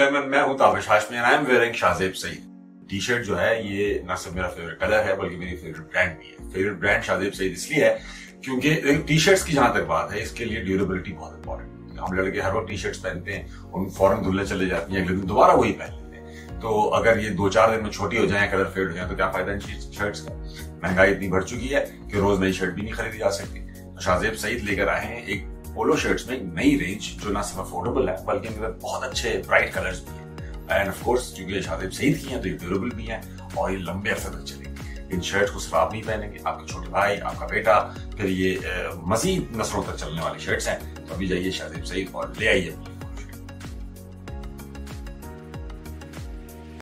मैं हूं Tabish Hashmi and I am wearing Shahzeb Saeed. T shirt जो है ये ना सिर्फ मेरा फेवरेट कलर है बल्कि मेरी फेवरेट ब्रांड भी है। फेवरेट ब्रांड शाहजेब सईद इसलिए है क्योंकि टी शर्ट्स की जहां तक बात है, इसके लिए ड्यूरेबिलिटी बहुत इंपॉर्टेंट है। हम लड़के हर वक्त टी शर्ट्स पहनते हैं, उन फौरन धुलने चले जाती हैं, अगले दिन दोबारा वही पहन लेते हैं। तो अगर ये 2-4 दिन में छोटी हो जाए, कलर फेड हो जाए, तो क्या फायदा इन शर्ट्स का। महंगाई इतनी बढ़ चुकी है कि रोज नई शर्ट भी नहीं खरीदी जा सकती। तो शाहजेब सईद लेकर आए हैं एक पोलो शर्ट्स में एक नई रेंज जो ना सिर्फ अफोर्डेबल है बल्कि इनमें बहुत अच्छे ब्राइट कलर्स भी हैं। एंड ऑफ कोर्स क्योंकि ये शाहजेब सईद की हैं तो ये ड्यूरेबल भी हैं और ये लंबे अरसे तक चलेंगे। इन शर्ट्स को सिर्फ आप नहीं पहनेंगे, आपके छोटे भाई, आपका बेटा, फिर ये मजीद नस्लों तक चलने वाली शर्ट्स हैं। तो अभी जाइए शाहजेब सईद और ले आइए।